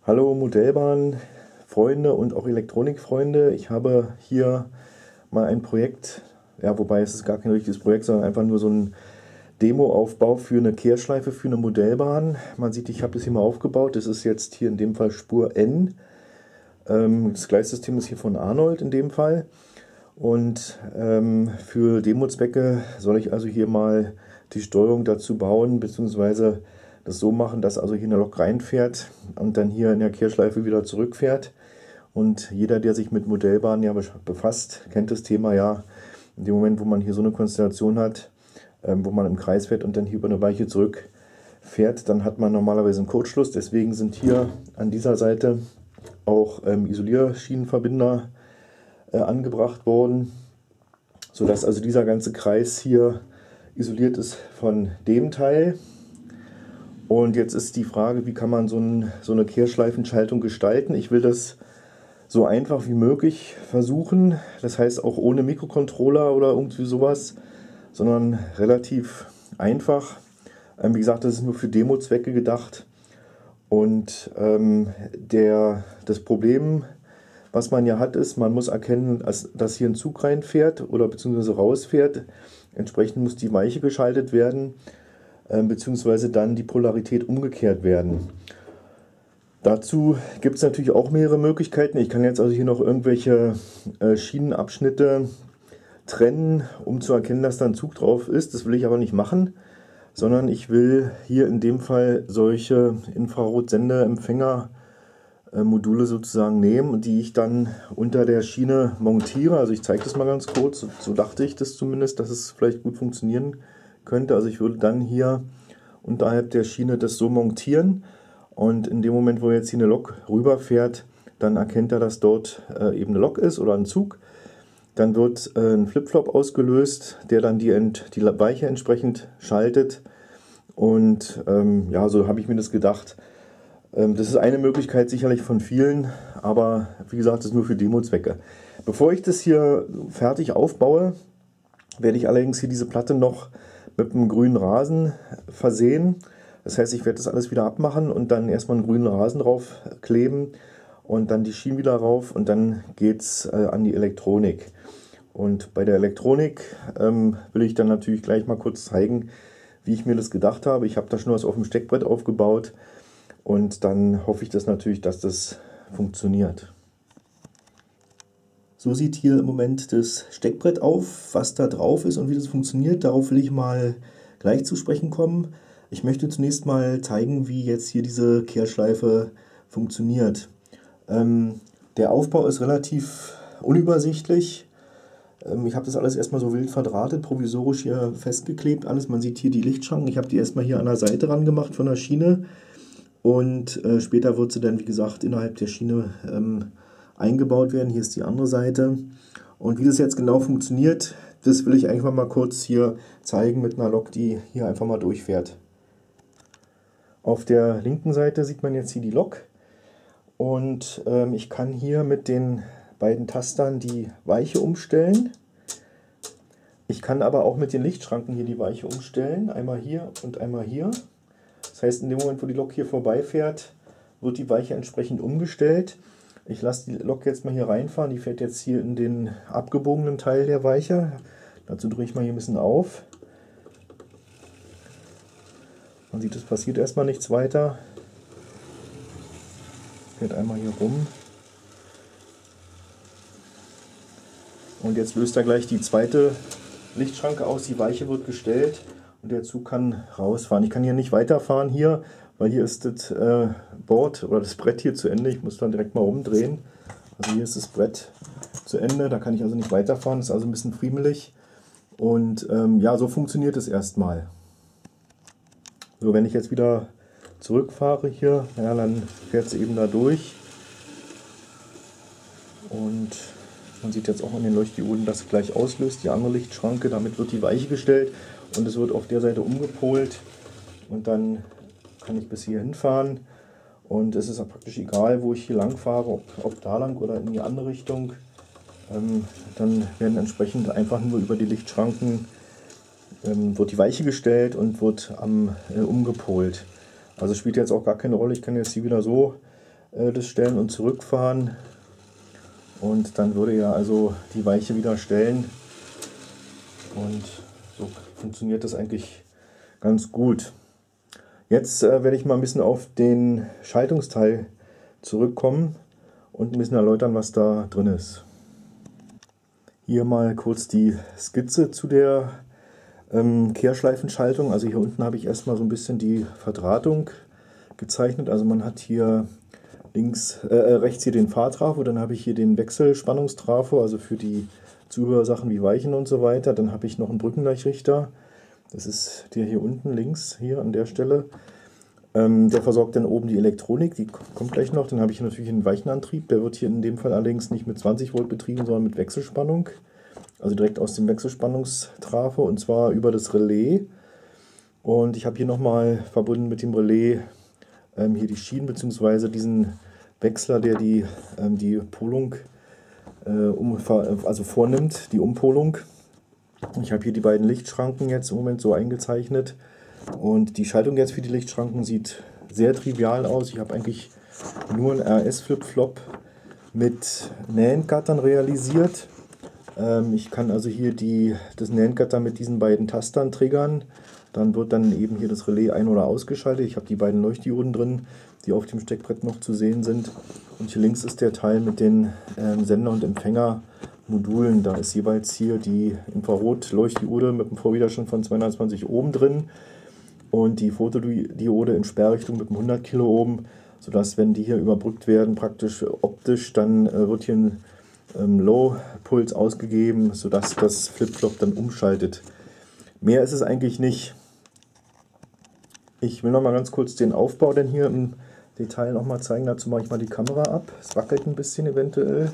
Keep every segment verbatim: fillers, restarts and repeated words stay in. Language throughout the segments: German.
Hallo Modellbahn-Freunde und auch Elektronikfreunde. Ich habe hier mal ein Projekt, ja, wobei es ist gar kein richtiges Projekt, sondern einfach nur so ein Demo-Aufbau für eine Kehrschleife für eine Modellbahn. Man sieht, ich habe das hier mal aufgebaut. Das ist jetzt hier in dem Fall Spur N. Ähm, das Gleissystem ist hier von Arnold in dem Fall. Und ähm, für Demo-Zwecke soll ich also hier mal die Steuerung dazu bauen, beziehungsweise das so machen, dass also hier eine Lok reinfährt und dann hier in der Kehrschleife wieder zurückfährt. Und jeder, der sich mit Modellbahnen ja befasst, kennt das Thema ja. In dem Moment, wo man hier so eine Konstellation hat, ähm, wo man im Kreis fährt und dann hier über eine Weiche zurückfährt, dann hat man normalerweise einen Kurzschluss. Deswegen sind hier an dieser Seite auch ähm, Isolierschienenverbinder äh, angebracht worden, sodass also dieser ganze Kreis hier isoliert ist von dem Teil. Und jetzt ist die Frage, wie kann man so, ein, so eine Kehrschleifenschaltung gestalten. Ich will das so einfach wie möglich versuchen. Das heißt auch ohne Mikrocontroller oder irgendwie sowas, sondern relativ einfach. Ähm, wie gesagt, das ist nur für Demo-Zwecke gedacht. Und ähm, der, das Problem, was man ja hat, ist, man muss erkennen, dass, dass hier ein Zug reinfährt oder beziehungsweise rausfährt. Entsprechend muss die Weiche geschaltet werden, äh, beziehungsweise dann die Polarität umgekehrt werden. Dazu gibt es natürlich auch mehrere Möglichkeiten. Ich kann jetzt also hier noch irgendwelche äh, Schienenabschnitte trennen, um zu erkennen, dass da ein Zug drauf ist. Das will ich aber nicht machen, sondern ich will hier in dem Fall solche Infrarotsendeempfänger Module sozusagen nehmen, die ich dann unter der Schiene montiere. Also ich zeige das mal ganz kurz, so, so dachte ich das zumindest, dass es vielleicht gut funktionieren könnte. Also ich würde dann hier unterhalb der Schiene das so montieren und in dem Moment, wo jetzt hier eine Lok rüberfährt, dann erkennt er, dass dort äh, eben eine Lok ist oder ein Zug. Dann wird äh, ein Flipflop ausgelöst, der dann die, Ent die Weiche entsprechend schaltet und ähm, ja, so habe ich mir das gedacht. Das ist eine Möglichkeit sicherlich von vielen, aber wie gesagt, das ist nur für Demo-Zwecke. Bevor ich das hier fertig aufbaue, werde ich allerdings hier diese Platte noch mit einem grünen Rasen versehen. Das heißt, ich werde das alles wieder abmachen und dann erstmal einen grünen Rasen drauf kleben und dann die Schienen wieder rauf und dann geht es äh, an die Elektronik. Und bei der Elektronik ähm, will ich dann natürlich gleich mal kurz zeigen, wie ich mir das gedacht habe. Ich habe da schon was auf dem Steckbrett aufgebaut. Und dann hoffe ich das natürlich, dass das funktioniert. So sieht hier im Moment das Steckbrett auf, was da drauf ist und wie das funktioniert. Darauf will ich mal gleich zu sprechen kommen. Ich möchte zunächst mal zeigen, wie jetzt hier diese Kehrschleife funktioniert. Ähm, der Aufbau ist relativ unübersichtlich. Ähm, ich habe das alles erstmal so wild verdrahtet, provisorisch hier festgeklebt. Alles. Man sieht hier die Lichtschranken. Ich habe die erstmal hier an der Seite ran gemacht von der Schiene. Und äh, später wird sie dann, wie gesagt, innerhalb der Schiene ähm, eingebaut werden. Hier ist die andere Seite. Und wie das jetzt genau funktioniert, das will ich einfach mal kurz hier zeigen mit einer Lok, die hier einfach mal durchfährt. Auf der linken Seite sieht man jetzt hier die Lok. Und ähm, ich kann hier mit den beiden Tastern die Weiche umstellen. Ich kann aber auch mit den Lichtschranken hier die Weiche umstellen. Einmal hier und einmal hier. Das heißt, in dem Moment, wo die Lok hier vorbeifährt, wird die Weiche entsprechend umgestellt. Ich lasse die Lok jetzt mal hier reinfahren. Die fährt jetzt hier in den abgebogenen Teil der Weiche. Dazu drehe ich mal hier ein bisschen auf. Man sieht, es passiert erstmal nichts weiter. Fährt einmal hier rum. Und jetzt löst er gleich die zweite Lichtschranke aus. Die Weiche wird gestellt. Und der Zug kann rausfahren. Ich kann hier nicht weiterfahren hier, weil hier ist das äh, Board oder das Brett hier zu Ende. Ich muss dann direkt mal umdrehen. Also hier ist das Brett zu Ende. Da kann ich also nicht weiterfahren. Das ist also ein bisschen friemelig. Und ähm, ja, so funktioniert es erstmal. So, wenn ich jetzt wieder zurückfahre hier, ja, dann fährt sie eben da durch. Und man sieht jetzt auch an den Leuchtdioden, dass sie gleich auslöst. Die andere Lichtschranke, damit wird die Weiche gestellt. Und es wird auf der Seite umgepolt und dann kann ich bis hier hinfahren und es ist praktisch egal, wo ich hier lang fahre, ob, ob da lang oder in die andere Richtung. Ähm, dann werden entsprechend einfach nur über die Lichtschranken ähm, wird die Weiche gestellt und wird am, äh, umgepolt. Also spielt jetzt auch gar keine Rolle, ich kann jetzt hier wieder so äh, das Stellen und Zurückfahren. Und dann würde er also die Weiche wieder stellen. Und so funktioniert das eigentlich ganz gut. Jetzt äh, werde ich mal ein bisschen auf den Schaltungsteil zurückkommen und ein bisschen erläutern, was da drin ist. Hier mal kurz die Skizze zu der ähm, Kehrschleifenschaltung. Also hier unten habe ich erstmal so ein bisschen die Verdrahtung gezeichnet. Also man hat hier links, äh, rechts hier den Fahrtrafo, dann habe ich hier den Wechselspannungstrafo, also für die Zubehörsachen wie Weichen und so weiter. Dann habe ich noch einen Brückengleichrichter. Das ist der hier unten links, hier an der Stelle. Ähm, der versorgt dann oben die Elektronik, die kommt gleich noch. Dann habe ich hier natürlich einen Weichenantrieb. Der wird hier in dem Fall allerdings nicht mit zwanzig Volt betrieben, sondern mit Wechselspannung. Also direkt aus dem Wechselspannungstrafo und zwar über das Relais. Und ich habe hier nochmal verbunden mit dem Relais ähm, hier die Schienen bzw. diesen Wechsler, der die, ähm, die Polung äh, um, also vornimmt, die Umpolung. Ich habe hier die beiden Lichtschranken jetzt im Moment so eingezeichnet. Und die Schaltung jetzt für die Lichtschranken sieht sehr trivial aus. Ich habe eigentlich nur einen R S-Flip-Flop mit NAND-Gattern realisiert. Ähm, ich kann also hier die, das NAND-Gatter mit diesen beiden Tastern triggern. Dann wird dann eben hier das Relais ein- oder ausgeschaltet. Ich habe die beiden Leuchtdioden drin, die auf dem Steckbrett noch zu sehen sind. Und hier links ist der Teil mit den ähm, Sender- und Empfängermodulen. Da ist jeweils hier die Infrarot-Leuchtdiode mit einem Vorwiderstand von zweihundertzwanzig Ohm drin. Und die Fotodiode in Sperrrichtung mit einem hundert Kiloohm, sodass, wenn die hier überbrückt werden, praktisch optisch, dann äh, wird hier ein ähm, Low-Puls ausgegeben, sodass das Flip-Flop dann umschaltet. Mehr ist es eigentlich nicht. Ich will noch mal ganz kurz den Aufbau denn hier im Detail noch mal zeigen. Dazu mache ich mal die Kamera ab. Es wackelt ein bisschen eventuell.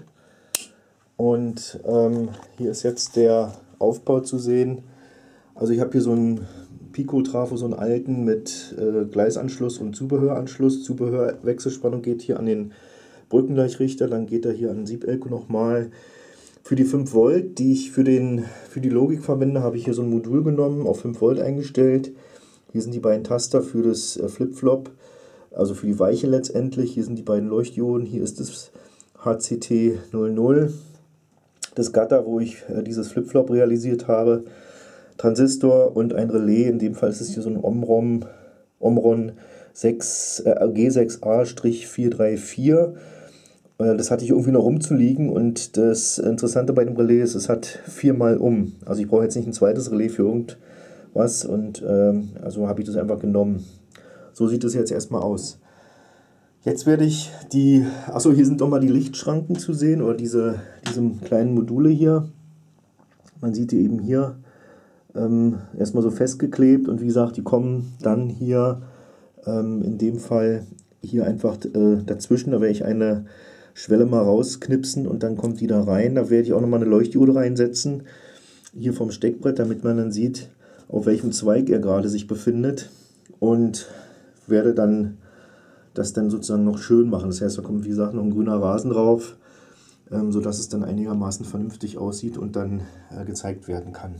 Und ähm, hier ist jetzt der Aufbau zu sehen. Also ich habe hier so einen Pico-Trafo, so einen alten mit äh, Gleisanschluss und Zubehöranschluss. Zubehörwechselspannung geht hier an den Brückengleichrichter, dann geht er hier an den Sieb-Elko nochmal. Für die fünf Volt, die ich für, den, für die Logik verwende, habe ich hier so ein Modul genommen, auf fünf Volt eingestellt. Hier sind die beiden Taster für das äh, Flip-Flop, also für die Weiche letztendlich. Hier sind die beiden Leuchtdioden, hier ist das H C T null null, das Gatter, wo ich äh, dieses Flip-Flop realisiert habe. Transistor und ein Relais, in dem Fall ist es hier so ein Omron, Omron sechs, äh, G sechs A vier drei vier. Äh, das hatte ich irgendwie noch rumzuliegen und das Interessante bei dem Relais ist, es hat viermal um. Also ich brauche jetzt nicht ein zweites Relais für irgendwas und ähm, also habe ich das einfach genommen. So sieht es jetzt erstmal aus. Jetzt werde ich die, achso, hier sind nochmal die Lichtschranken zu sehen oder diese, diese kleinen Module hier. Man sieht die eben hier. Ähm, erstmal so festgeklebt und wie gesagt, die kommen dann hier ähm, in dem Fall hier einfach äh, dazwischen. Da werde ich eine Schwelle mal rausknipsen und dann kommt die da rein. Da werde ich auch nochmal eine Leuchtdiode reinsetzen, hier vom Steckbrett, damit man dann sieht, auf welchem Zweig er gerade sich befindet, und werde dann das dann sozusagen noch schön machen. Das heißt, da kommt wie gesagt noch ein grüner Rasen drauf, ähm, sodass es dann einigermaßen vernünftig aussieht und dann äh, gezeigt werden kann.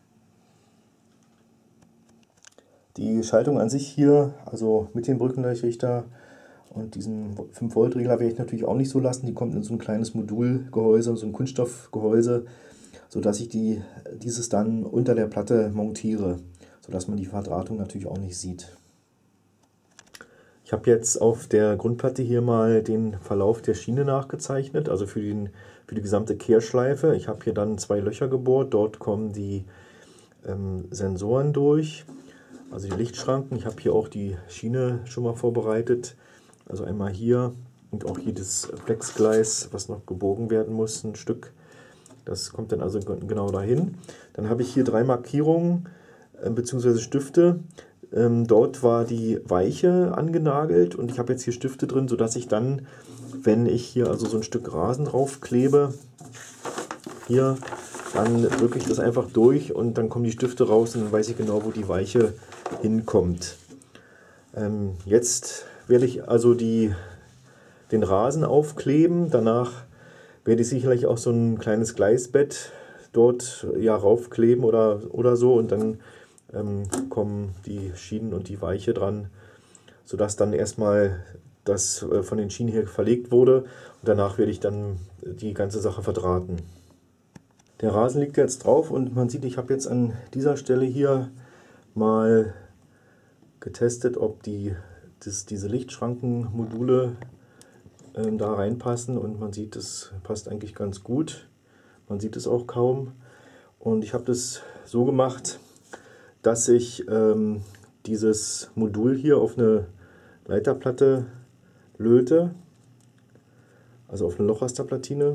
Die Schaltung an sich hier, also mit dem Brückengleichrichter und diesem fünf Volt Regler, werde ich natürlich auch nicht so lassen. Die kommt in so ein kleines Modulgehäuse, so ein Kunststoffgehäuse, sodass ich die, dieses dann unter der Platte montiere, sodass man die Verdrahtung natürlich auch nicht sieht. Ich habe jetzt auf der Grundplatte hier mal den Verlauf der Schiene nachgezeichnet, also für, den, für die gesamte Kehrschleife. Ich habe hier dann zwei Löcher gebohrt, dort kommen die ähm, Sensoren durch. Also die Lichtschranken. Ich habe hier auch die Schiene schon mal vorbereitet. Also einmal hier und auch hier das Flexgleis, was noch gebogen werden muss, ein Stück. Das kommt dann also genau dahin. Dann habe ich hier drei Markierungen äh, bzw. Stifte. Ähm, dort war die Weiche angenagelt und ich habe jetzt hier Stifte drin, sodass ich dann, wenn ich hier also so ein Stück Rasen drauf klebe, hier, dann drücke ich das einfach durch und dann kommen die Stifte raus und dann weiß ich genau, wo die Weiche hinkommt. Ähm, jetzt werde ich also die, den Rasen aufkleben. Danach werde ich sicherlich auch so ein kleines Gleisbett dort ja raufkleben oder, oder so, und dann ähm, kommen die Schienen und die Weiche dran, sodass dann erstmal das äh, von den Schienen hier verlegt wurde. Und danach werde ich dann die ganze Sache verdrahten. Der Rasen liegt jetzt drauf und man sieht, ich habe jetzt an dieser Stelle hier mal getestet, ob die, das, diese Lichtschrankenmodule äh, da reinpassen, und man sieht, es passt eigentlich ganz gut. Man sieht es auch kaum. Und ich habe das so gemacht, dass ich ähm, dieses Modul hier auf eine Leiterplatte löte, also auf eine Lochrasterplatine,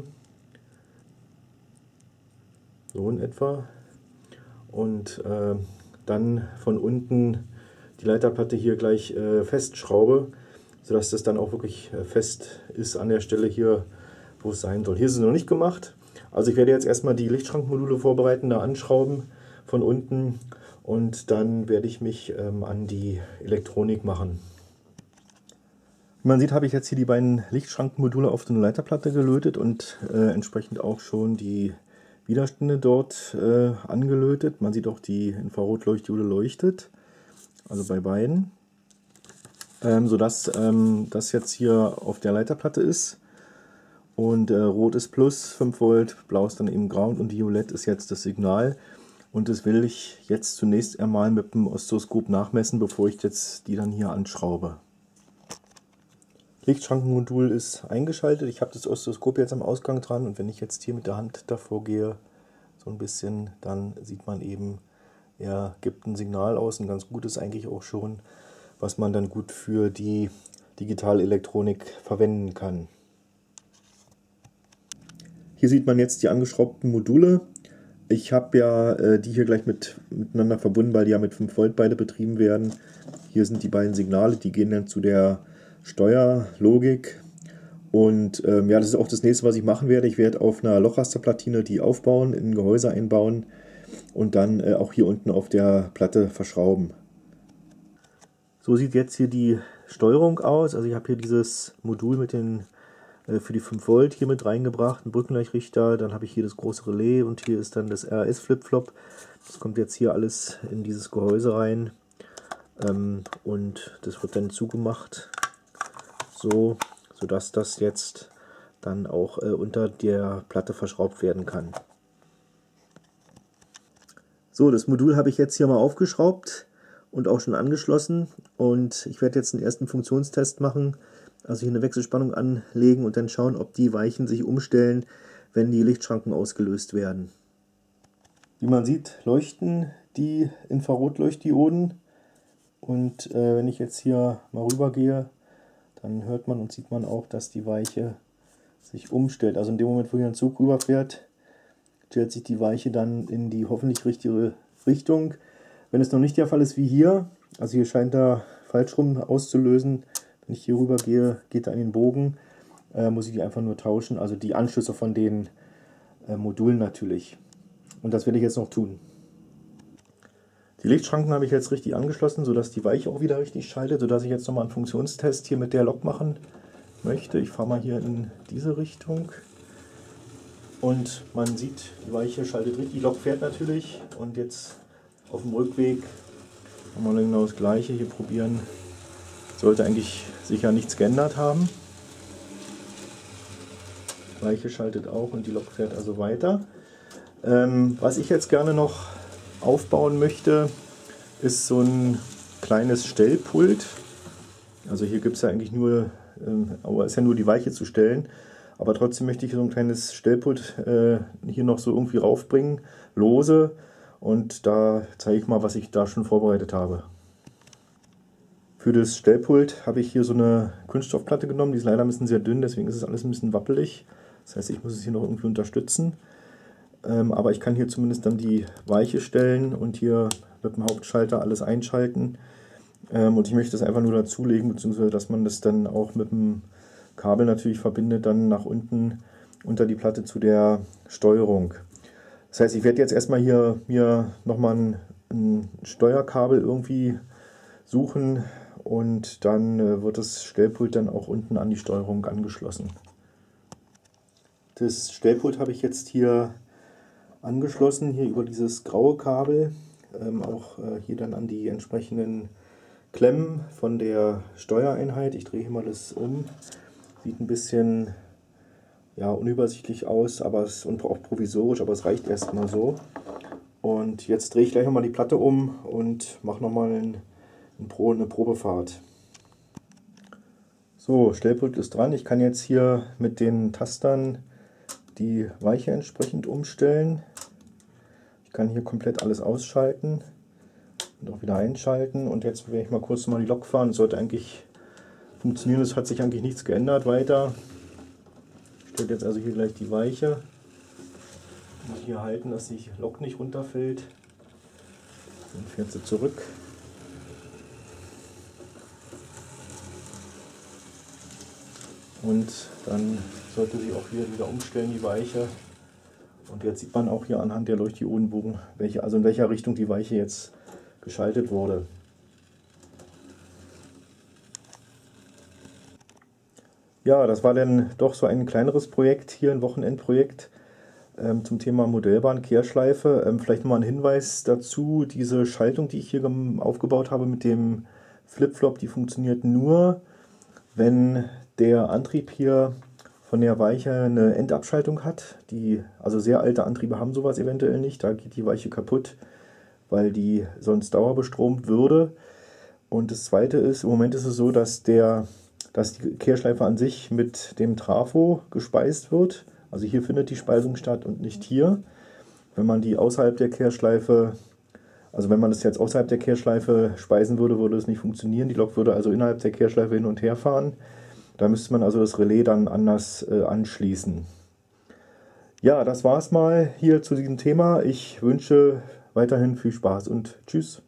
so in etwa, und äh, dann von unten die Leiterplatte hier gleich äh, festschraube, sodass das dann auch wirklich äh, fest ist an der Stelle hier, wo es sein soll. Hier ist es noch nicht gemacht, also ich werde jetzt erstmal die Lichtschrankmodule vorbereiten, da anschrauben von unten, und dann werde ich mich ähm, an die Elektronik machen. Wie man sieht, habe ich jetzt hier die beiden Lichtschrankenmodule auf eine Leiterplatte gelötet und äh, entsprechend auch schon die Widerstände dort äh, angelötet. Man sieht auch, die Infrarotleuchtdiode leuchtet, also bei beiden, ähm, sodass ähm, das jetzt hier auf der Leiterplatte ist. Und äh, rot ist Plus, fünf Volt, blau ist dann eben Ground und violett ist jetzt das Signal. Und das will ich jetzt zunächst einmal mit dem Oszilloskop nachmessen, bevor ich jetzt die dann hier anschraube. Lichtschrankenmodul ist eingeschaltet. Ich habe das Oszilloskop jetzt am Ausgang dran, und wenn ich jetzt hier mit der Hand davor gehe, so ein bisschen, dann sieht man eben, er gibt ein Signal aus, ein ganz gutes eigentlich auch schon, was man dann gut für die Digitalelektronik verwenden kann. Hier sieht man jetzt die angeschraubten Module. Ich habe ja äh, die hier gleich mit, miteinander verbunden, weil die ja mit fünf Volt beide betrieben werden. Hier sind die beiden Signale, die gehen dann zu der Steuerlogik. Und ähm, ja, das ist auch das nächste, was ich machen werde. Ich werde auf einer Lochrasterplatine die aufbauen, in ein Gehäuse einbauen und dann äh, auch hier unten auf der Platte verschrauben. So sieht jetzt hier die Steuerung aus. Also ich habe hier dieses Modul mit den für die fünf Volt hier mit reingebracht, einen Brückengleichrichter, dann habe ich hier das große Relais und hier ist dann das R S Flip-Flop. Das kommt jetzt hier alles in dieses Gehäuse rein, ähm, und das wird dann zugemacht, so, sodass das jetzt dann auch äh, unter der Platte verschraubt werden kann. So, das Modul habe ich jetzt hier mal aufgeschraubt und auch schon angeschlossen, und ich werde jetzt den ersten Funktionstest machen. Also hier eine Wechselspannung anlegen und dann schauen, ob die Weichen sich umstellen, wenn die Lichtschranken ausgelöst werden. Wie man sieht, leuchten die Infrarotleuchtdioden, und äh, wenn ich jetzt hier mal rüber gehe, dann hört man und sieht man auch, dass die Weiche sich umstellt. Also in dem Moment, wo hier ein Zug rüberfährt, stellt sich die Weiche dann in die hoffentlich richtige Richtung. Wenn es noch nicht der Fall ist wie hier, also hier scheint er falsch rum auszulösen, wenn ich hier rüber gehe, geht er in den Bogen, äh, muss ich die einfach nur tauschen, also die Anschlüsse von den äh, Modulen natürlich. Und das werde ich jetzt noch tun. Die Lichtschranken habe ich jetzt richtig angeschlossen, sodass die Weiche auch wieder richtig schaltet, sodass ich jetzt nochmal einen Funktionstest hier mit der Lok machen möchte. Ich fahre mal hier in diese Richtung und man sieht, die Weiche schaltet richtig, die Lok fährt natürlich, und jetzt auf dem Rückweg haben wir genau das gleiche hier probieren. Sollte eigentlich sicher nichts geändert haben. Die Weiche schaltet auch und die Lok fährt also weiter. Ähm, was ich jetzt gerne noch aufbauen möchte, ist so ein kleines Stellpult. Also hier gibt es ja eigentlich nur, ähm, aber ist ja nur die Weiche zu stellen. Aber trotzdem möchte ich so ein kleines Stellpult äh, hier noch so irgendwie raufbringen, lose. Und da zeige ich mal, was ich da schon vorbereitet habe. Für das Stellpult habe ich hier so eine Kunststoffplatte genommen, die ist leider ein bisschen sehr dünn, deswegen ist es alles ein bisschen wappelig. Das heißt, ich muss es hier noch irgendwie unterstützen. Ähm, aber ich kann hier zumindest dann die Weiche stellen und hier mit dem Hauptschalter alles einschalten. Ähm, und ich möchte das einfach nur dazulegen, beziehungsweise dass man das dann auch mit dem Kabel natürlich verbindet, dann nach unten unter die Platte zu der Steuerung. Das heißt, ich werde jetzt erstmal hier mir nochmal ein, ein Steuerkabel irgendwie suchen, und dann äh, wird das Stellpult dann auch unten an die Steuerung angeschlossen. Das Stellpult habe ich jetzt hier angeschlossen, hier über dieses graue Kabel, ähm, auch äh, hier dann an die entsprechenden Klemmen von der Steuereinheit. Ich drehe hier mal das um. Sieht ein bisschen ja, unübersichtlich aus, aber es, und auch provisorisch, aber es reicht erstmal so. Und jetzt drehe ich gleich nochmal die Platte um und mache nochmal ein, ein Pro, eine Probefahrt. So, Stellpult ist dran. Ich kann jetzt hier mit den Tastern die Weiche entsprechend umstellen. Ich kann hier komplett alles ausschalten und auch wieder einschalten. Und jetzt werde ich mal kurz mal die Lok fahren. Das sollte eigentlich funktionieren. Es hat sich eigentlich nichts geändert weiter. Ich stelle jetzt also hier gleich die Weiche. Ich muss hier halten, dass die Lok nicht runterfällt. Dann fährt sie zurück. Und dann sollte sie auch hier wieder umstellen, die Weiche. Und jetzt sieht man auch hier anhand der Leuchtdiodenbogen, welche, also in welcher Richtung die Weiche jetzt geschaltet wurde. Ja, das war dann doch so ein kleineres Projekt, hier ein Wochenendprojekt ähm, zum Thema Modellbahn, Kehrschleife. Ähm, vielleicht nochmal ein Hinweis dazu, diese Schaltung, die ich hier aufgebaut habe mit dem Flip-Flop, die funktioniert nur, wenn der Antrieb hier von der Weiche eine Endabschaltung hat. Die, also sehr alte Antriebe haben sowas eventuell nicht, da geht die Weiche kaputt, weil die sonst dauerbestromt würde. Und das zweite ist, im Moment ist es so, dass, der, dass die Kehrschleife an sich mit dem Trafo gespeist wird. Also hier findet die Speisung statt und nicht hier. Wenn man die außerhalb der Kehrschleife, also wenn man das jetzt außerhalb der Kehrschleife speisen würde, würde es nicht funktionieren. Die Lok würde also innerhalb der Kehrschleife hin und her fahren. Da müsste man also das Relais dann anders äh, anschließen. Ja, das war's mal hier zu diesem Thema. Ich wünsche weiterhin viel Spaß und tschüss.